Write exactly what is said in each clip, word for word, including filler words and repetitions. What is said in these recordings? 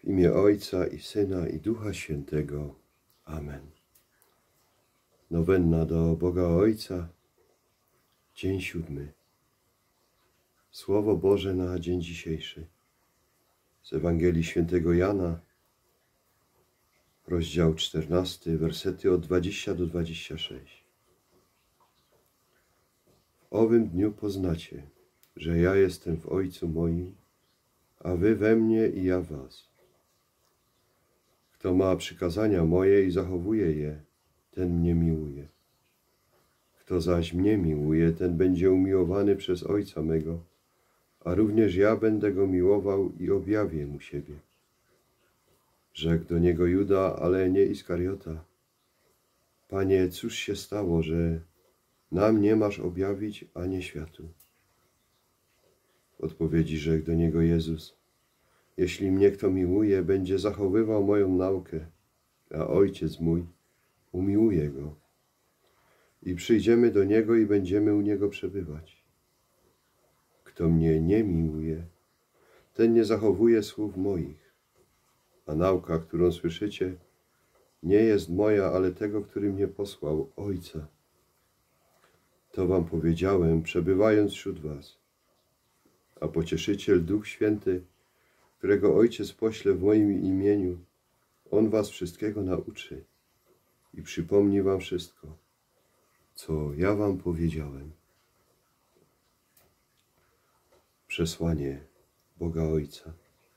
imię Ojca i Syna i Ducha Świętego. Amen. Nowenna do Boga Ojca, dzień siódmy. Słowo Boże na dzień dzisiejszy. Z Ewangelii Świętego Jana, rozdział czternasty, wersety od dwudziestego do dwudziestego szóstego. W owym dniu poznacie, że ja jestem w Ojcu moim, a wy we mnie i ja w was. Kto ma przykazania moje i zachowuje je, ten mnie miłuje. Kto zaś mnie miłuje, ten będzie umiłowany przez Ojca mego, a również ja będę go miłował i objawię mu siebie. Rzekł do niego Juda, ale nie Iskariota: Panie, cóż się stało, że nam nie masz objawić, a nie światu? W odpowiedzi rzekł do niego Jezus: Jeśli mnie kto miłuje, będzie zachowywał moją naukę, a Ojciec mój umiłuje go. I przyjdziemy do Niego i będziemy u Niego przebywać. Kto mnie nie miłuje, ten nie zachowuje słów moich, a nauka, którą słyszycie, nie jest moja, ale tego, który mnie posłał, Ojca. To wam powiedziałem, przebywając wśród was. A Pocieszyciel, Duch Święty, którego Ojciec pośle w moim imieniu, On was wszystkiego nauczy i przypomni wam wszystko, co ja wam powiedziałem. Przesłanie Boga Ojca.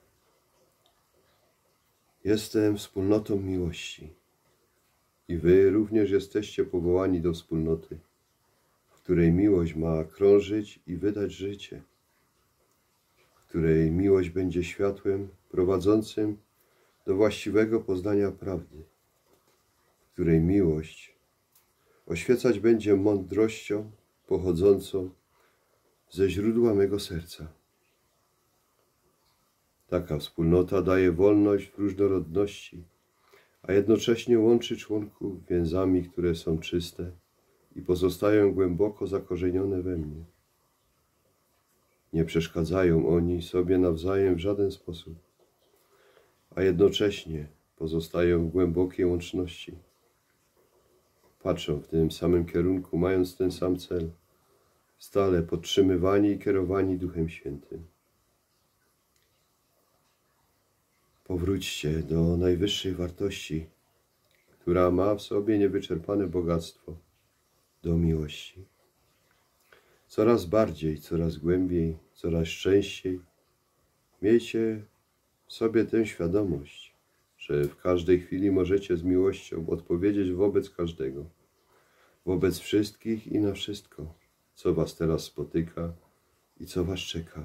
Jestem wspólnotą miłości i wy również jesteście powołani do wspólnoty, w której miłość ma krążyć i wydać życie, w której miłość będzie światłem prowadzącym do właściwego poznania prawdy, w której miłość oświecać będzie mądrością pochodzącą ze źródła mego serca. Taka wspólnota daje wolność w różnorodności, a jednocześnie łączy członków więzami, które są czyste i pozostają głęboko zakorzenione we mnie. Nie przeszkadzają oni sobie nawzajem w żaden sposób, a jednocześnie pozostają w głębokiej łączności. Patrzą w tym samym kierunku, mając ten sam cel, stale podtrzymywani i kierowani Duchem Świętym. Powróćcie do najwyższej wartości, która ma w sobie niewyczerpane bogactwo, do miłości. Coraz bardziej, coraz głębiej, coraz częściej miejcie w sobie tę świadomość, że w każdej chwili możecie z miłością odpowiedzieć wobec każdego, wobec wszystkich i na wszystko, co was teraz spotyka i co was czeka.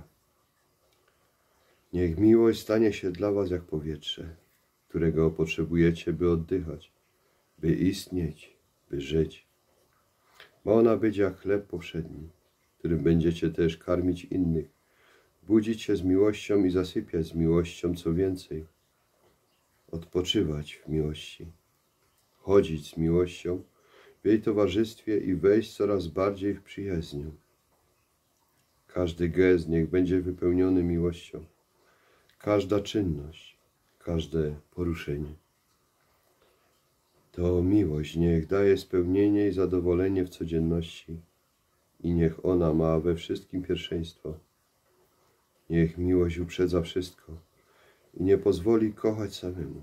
Niech miłość stanie się dla was jak powietrze, którego potrzebujecie, by oddychać, by istnieć, by żyć. Ma ona być jak chleb powszedni, którym będziecie też karmić innych, budzić się z miłością i zasypiać z miłością, co więcej, odpoczywać w miłości, chodzić z miłością w jej towarzystwie i wejść coraz bardziej w przyjaźń. Każdy gest niech będzie wypełniony miłością, każda czynność, każde poruszenie. To miłość niech daje spełnienie i zadowolenie w codzienności i niech ona ma we wszystkim pierwszeństwo. Niech miłość uprzedza wszystko i nie pozwoli kochać samemu.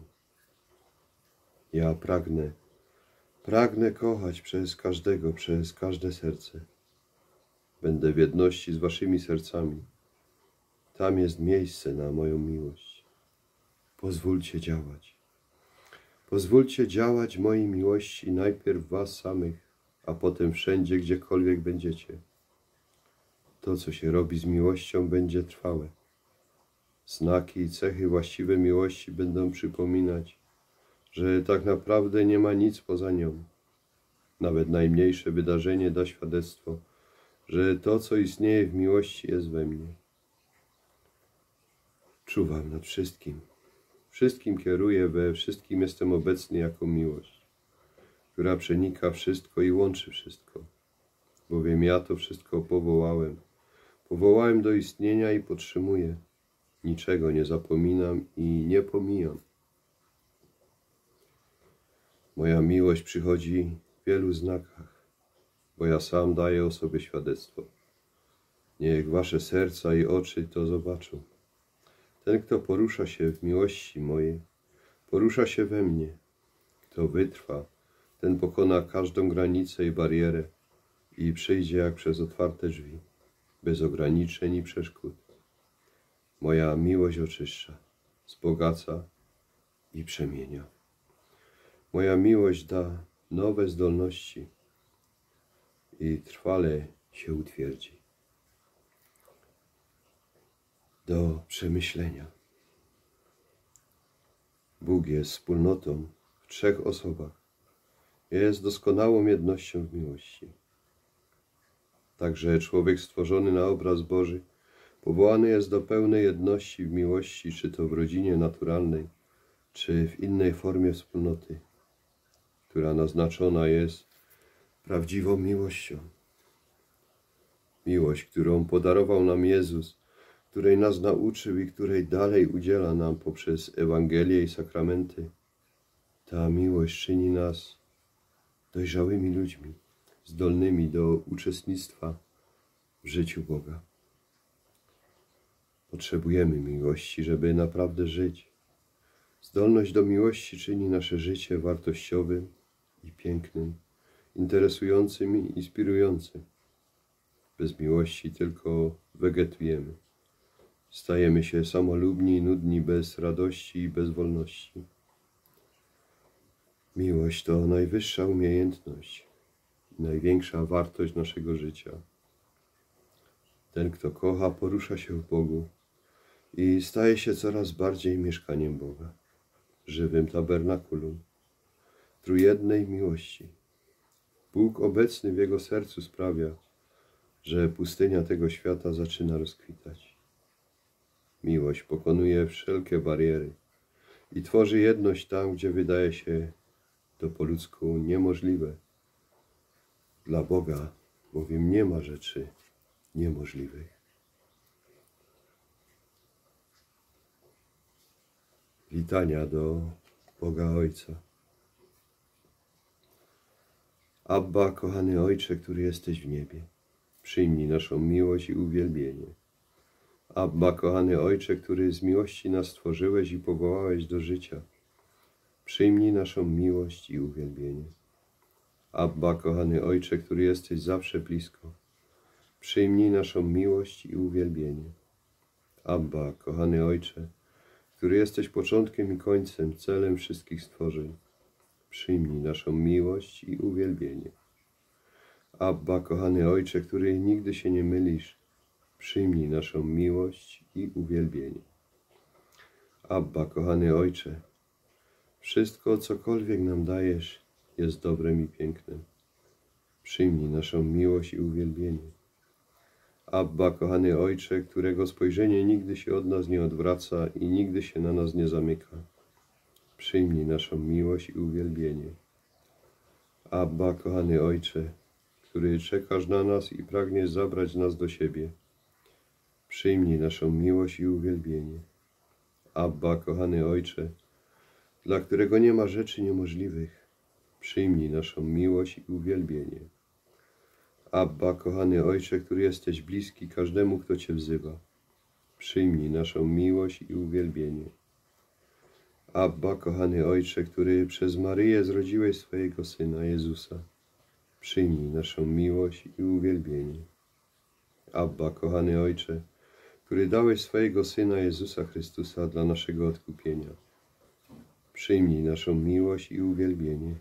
Ja pragnę, pragnę kochać przez każdego, przez każde serce. Będę w jedności z waszymi sercami. Tam jest miejsce na moją miłość. Pozwólcie działać. Pozwólcie działać mojej miłości najpierw was samych, a potem wszędzie, gdziekolwiek będziecie. To, co się robi z miłością, będzie trwałe. Znaki i cechy właściwe miłości będą przypominać, że tak naprawdę nie ma nic poza nią. Nawet najmniejsze wydarzenie da świadectwo, że to, co istnieje w miłości, jest we mnie. Czuwam nad wszystkim. Wszystkim kieruję, we wszystkim jestem obecny jako miłość, która przenika wszystko i łączy wszystko. Bowiem ja to wszystko powołałem. Powołałem do istnienia i podtrzymuję. niczego nie zapominam i nie pomijam. Moja miłość przychodzi w wielu znakach, bo ja sam daję o sobie świadectwo. Niech wasze serca i oczy to zobaczą. Ten, kto porusza się w miłości mojej, porusza się we mnie. Kto wytrwa, ten pokona każdą granicę i barierę i przyjdzie jak przez otwarte drzwi, bez ograniczeń i przeszkód. Moja miłość oczyszcza, wzbogaca i przemienia. Moja miłość da nowe zdolności i trwale się utwierdzi. Do przemyślenia. Bóg jest wspólnotą w trzech osobach. Jest doskonałą jednością w miłości. Także człowiek stworzony na obraz Boży powołany jest do pełnej jedności w miłości, czy to w rodzinie naturalnej, czy w innej formie wspólnoty, która naznaczona jest prawdziwą miłością. Miłość, którą podarował nam Jezus, której nas nauczył i której dalej udziela nam poprzez Ewangelię i sakramenty. Ta miłość czyni nas dojrzałymi ludźmi, zdolnymi do uczestnictwa w życiu Boga. Potrzebujemy miłości, żeby naprawdę żyć. Zdolność do miłości czyni nasze życie wartościowym i pięknym, interesującym i inspirującym. Bez miłości tylko wegetujemy. Stajemy się samolubni i nudni bez radości i bez wolności. Miłość to najwyższa umiejętność i największa wartość naszego życia. Ten, kto kocha, porusza się w Bogu i staje się coraz bardziej mieszkaniem Boga, żywym tabernakulum, trójjednej miłości. Bóg obecny w jego sercu sprawia, że pustynia tego świata zaczyna rozkwitać. Miłość pokonuje wszelkie bariery i tworzy jedność tam, gdzie wydaje się to po ludzku niemożliwe. Dla Boga bowiem nie ma rzeczy niemożliwych. Litania do Boga Ojca. Abba, kochany Ojcze, który jesteś w niebie, przyjmij naszą miłość i uwielbienie. Abba, kochany Ojcze, który z miłości nas stworzyłeś i powołałeś do życia, przyjmij naszą miłość i uwielbienie. Abba, kochany Ojcze, który jesteś zawsze blisko, przyjmij naszą miłość i uwielbienie. Abba, kochany Ojcze, który jesteś początkiem i końcem, celem wszystkich stworzeń, przyjmij naszą miłość i uwielbienie. Abba, kochany Ojcze, który nigdy się nie mylisz, przyjmij naszą miłość i uwielbienie. Abba, kochany Ojcze, wszystko, cokolwiek nam dajesz, jest dobrem i pięknem. Przyjmij naszą miłość i uwielbienie. Abba, kochany Ojcze, którego spojrzenie nigdy się od nas nie odwraca i nigdy się na nas nie zamyka, przyjmij naszą miłość i uwielbienie. Abba, kochany Ojcze, który czekasz na nas i pragniesz zabrać nas do siebie, przyjmij naszą miłość i uwielbienie. Abba, kochany Ojcze, dla którego nie ma rzeczy niemożliwych, przyjmij naszą miłość i uwielbienie. Abba, kochany Ojcze, który jesteś bliski każdemu, kto Cię wzywa, przyjmij naszą miłość i uwielbienie. Abba, kochany Ojcze, który przez Maryję zrodziłeś swojego Syna Jezusa, przyjmij naszą miłość i uwielbienie. Abba, kochany Ojcze, który dałeś swojego Syna Jezusa Chrystusa dla naszego odkupienia, przyjmij naszą miłość i uwielbienie.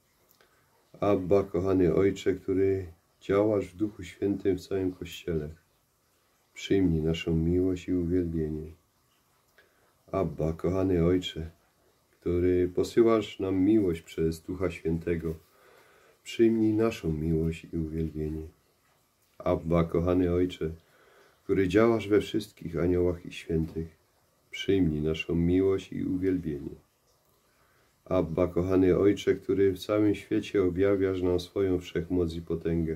Abba, kochany Ojcze, który działasz w Duchu Świętym w całym Kościele, przyjmij naszą miłość i uwielbienie. Abba, kochany Ojcze, który posyłasz nam miłość przez Ducha Świętego, przyjmij naszą miłość i uwielbienie. Abba, kochany Ojcze, który działasz we wszystkich aniołach i świętych, przyjmij naszą miłość i uwielbienie. Abba, kochany Ojcze, który w całym świecie objawiasz nam swoją wszechmoc i potęgę,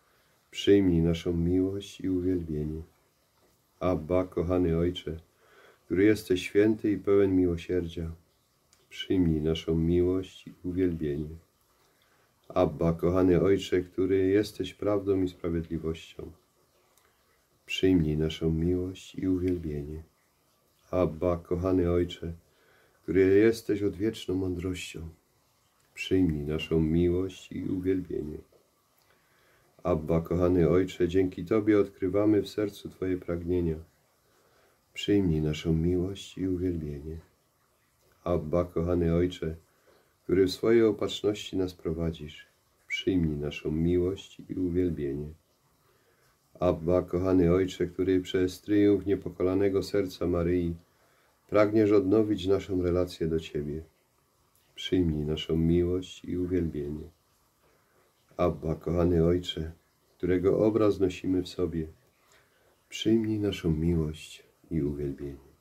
przyjmij naszą miłość i uwielbienie. Abba, kochany Ojcze, który jesteś święty i pełen miłosierdzia, przyjmij naszą miłość i uwielbienie. Abba, kochany Ojcze, który jesteś prawdą i sprawiedliwością, przyjmij naszą miłość i uwielbienie. Abba, kochany Ojcze, który jesteś odwieczną mądrością, przyjmij naszą miłość i uwielbienie. Abba, kochany Ojcze, dzięki Tobie odkrywamy w sercu Twoje pragnienia. Przyjmij naszą miłość i uwielbienie. Abba, kochany Ojcze, który w swojej opatrzności nas prowadzisz, przyjmij naszą miłość i uwielbienie. Abba, kochany Ojcze, który przez triumf niepokolanego serca Maryi pragniesz odnowić naszą relację do Ciebie, przyjmij naszą miłość i uwielbienie. Abba, kochany Ojcze, którego obraz nosimy w sobie, przyjmij naszą miłość i uwielbienie.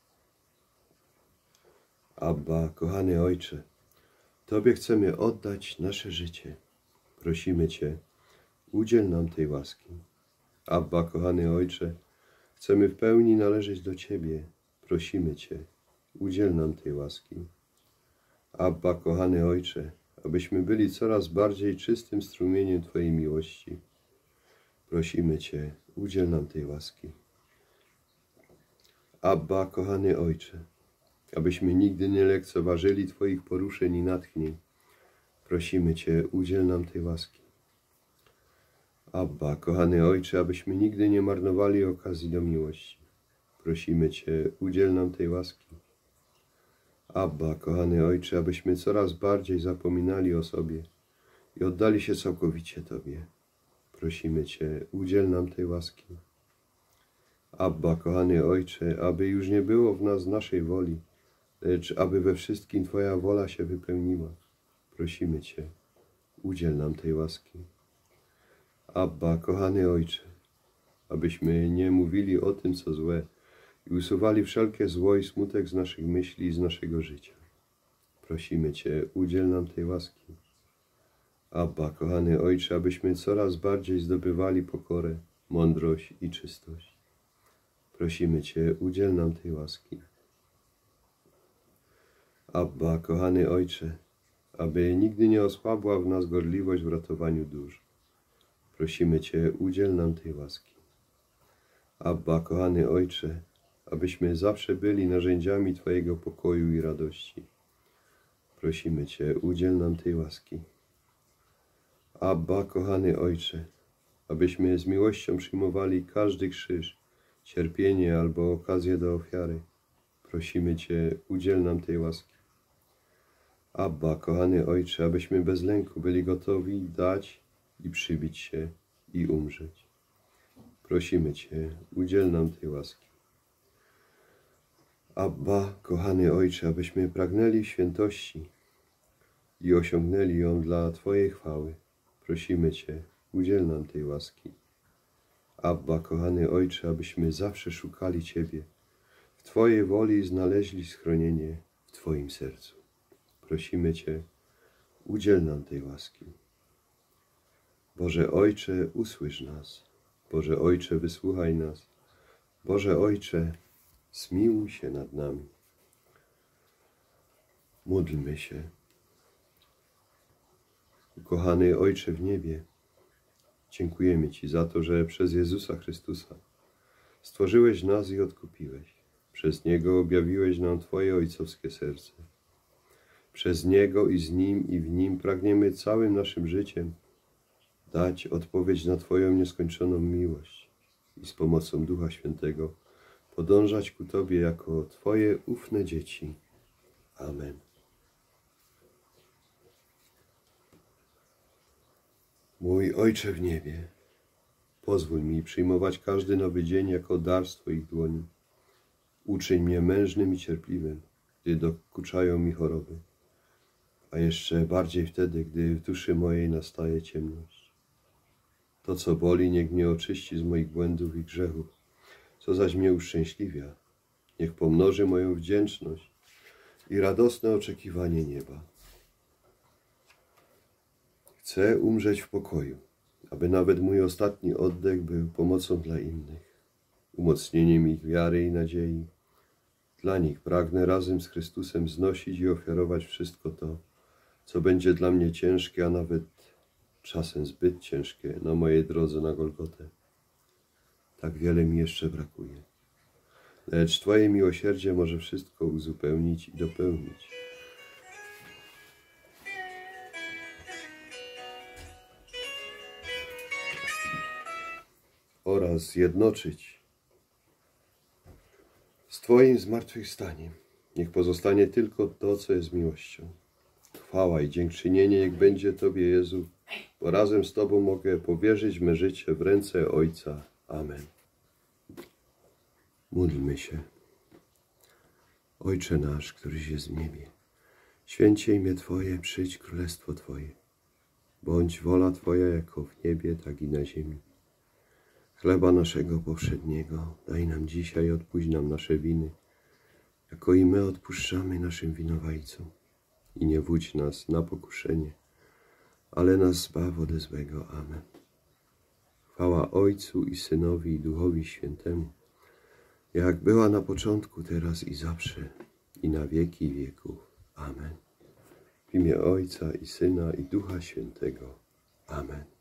Abba, kochany Ojcze, Tobie chcemy oddać nasze życie. Prosimy Cię, udziel nam tej łaski. Abba, kochany Ojcze, chcemy w pełni należeć do Ciebie. Prosimy Cię, udziel nam tej łaski. Abba, kochany Ojcze, abyśmy byli coraz bardziej czystym strumieniem Twojej miłości. Prosimy Cię, udziel nam tej łaski. Abba, kochany Ojcze, abyśmy nigdy nie lekceważyli Twoich poruszeń i natchnień. Prosimy Cię, udziel nam tej łaski. Abba, kochany Ojcze, abyśmy nigdy nie marnowali okazji do miłości. Prosimy Cię, udziel nam tej łaski. Abba, kochany Ojcze, abyśmy coraz bardziej zapominali o sobie i oddali się całkowicie Tobie. Prosimy Cię, udziel nam tej łaski. Abba, kochany Ojcze, aby już nie było w nas naszej woli, lecz aby we wszystkim Twoja wola się wypełniła. Prosimy Cię, udziel nam tej łaski. Abba, kochany Ojcze, abyśmy nie mówili o tym, co złe i usuwali wszelkie zło i smutek z naszych myśli i z naszego życia. Prosimy Cię, udziel nam tej łaski. Abba, kochany Ojcze, abyśmy coraz bardziej zdobywali pokorę, mądrość i czystość. Prosimy Cię, udziel nam tej łaski. Abba, kochany Ojcze, aby nigdy nie osłabła w nas gorliwość w ratowaniu dusz. Prosimy Cię, udziel nam tej łaski. Abba, kochany Ojcze, abyśmy zawsze byli narzędziami Twojego pokoju i radości. Prosimy Cię, udziel nam tej łaski. Abba, kochany Ojcze, abyśmy z miłością przyjmowali każdy krzyż, cierpienie albo okazję do ofiary. Prosimy Cię, udziel nam tej łaski. Abba, kochany Ojcze, abyśmy bez lęku byli gotowi dać i przybić się i umrzeć. Prosimy Cię, udziel nam tej łaski. Abba, kochany Ojcze, abyśmy pragnęli świętości i osiągnęli ją dla Twojej chwały. Prosimy Cię, udziel nam tej łaski. Abba, kochany Ojcze, abyśmy zawsze szukali Ciebie, w Twojej woli znaleźli schronienie w Twoim sercu. Prosimy Cię, udziel nam tej łaski. Boże Ojcze, usłysz nas. Boże Ojcze, wysłuchaj nas. Boże Ojcze, zmiłuj się nad nami. Módlmy się. Ukochany Ojcze w niebie, dziękujemy Ci za to, że przez Jezusa Chrystusa stworzyłeś nas i odkupiłeś. Przez Niego objawiłeś nam Twoje ojcowskie serce. Przez Niego i z Nim i w Nim pragniemy całym naszym życiem dać odpowiedź na Twoją nieskończoną miłość i z pomocą Ducha Świętego podążać ku Tobie jako Twoje ufne dzieci. Amen. Mój Ojcze w niebie, pozwól mi przyjmować każdy nowy dzień jako dar z Twoich dłoni. Uczyń mnie mężnym i cierpliwym, gdy dokuczają mi choroby, a jeszcze bardziej wtedy, gdy w duszy mojej nastaje ciemność. To, co boli, niech mnie oczyści z moich błędów i grzechów, co zaś mnie uszczęśliwia, niech pomnoży moją wdzięczność i radosne oczekiwanie nieba. Chcę umrzeć w pokoju, aby nawet mój ostatni oddech był pomocą dla innych, umocnieniem ich wiary i nadziei, Dla nich pragnę razem z Chrystusem znosić i ofiarować wszystko to, co będzie dla mnie ciężkie, a nawet czasem zbyt ciężkie na mojej drodze na Golgotę. Tak wiele mi jeszcze brakuje. Lecz Twoje miłosierdzie może wszystko uzupełnić i dopełnić. Oraz zjednoczyć z Twoim zmartwychwstaniem. Niech pozostanie tylko to, co jest miłością. Chwała i dziękczynienie niech będzie Tobie, Jezu, bo razem z Tobą mogę powierzyć me życie w ręce Ojca. Amen. Módlmy się. Ojcze nasz, któryś jest w niebie, święcie imię Twoje, przyjdź królestwo Twoje. Bądź wola Twoja jako w niebie, tak i na ziemi. Chleba naszego powszedniego daj nam dzisiaj, odpuść nam nasze winy, jako i my odpuszczamy naszym winowajcom. I nie wódź nas na pokuszenie, ale nas zbaw ode złego. Amen. Chwała Ojcu i Synowi i Duchowi Świętemu, jak była na początku, teraz i zawsze, i na wieki wieków. Amen. W imię Ojca i Syna i Ducha Świętego. Amen.